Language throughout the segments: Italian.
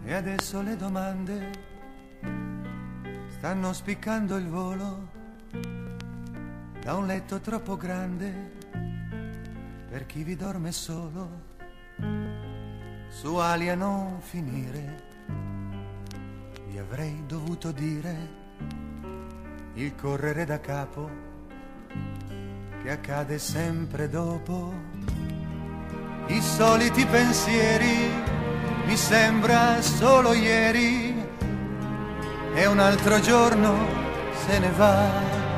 E adesso le domande stanno spiccando il volo da un letto troppo grande per chi vi dorme solo, su ali a non finire. Vi avrei dovuto dire il correre da capo che accade sempre dopo. I soliti pensieri, mi sembra solo ieri, e un altro giorno se ne va.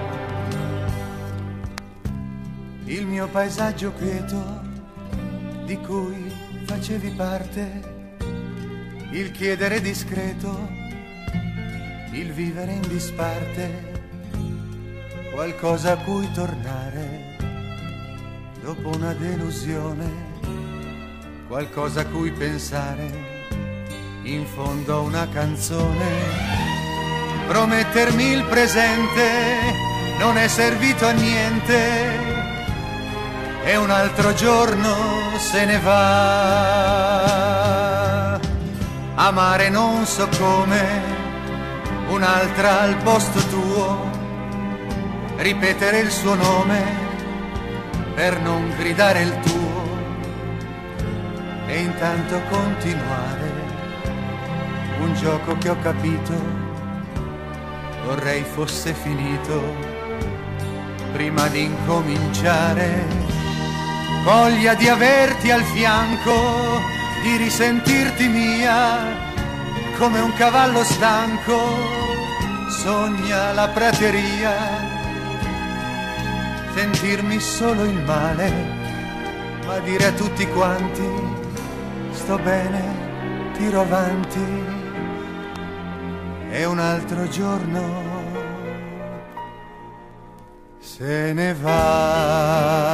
Il mio paesaggio quieto di cui facevi parte, il chiedere discreto, il vivere in disparte, qualcosa a cui tornare dopo una delusione, qualcosa a cui pensare in fondo a una canzone. Promettermi il presente non è servito a niente, e un altro giorno se ne va. Amare non so come, un'altra al posto tuo, ripetere il suo nome per non gridare il tuo, e intanto continuare un gioco che ho capito vorrei fosse finito prima di incominciare. Voglia di averti al fianco, di risentirti mia, come un cavallo stanco sogna la prateria. Sentirmi solo il male, ma dire a tutti quanti sto bene, tiro avanti, e un altro giorno se ne va.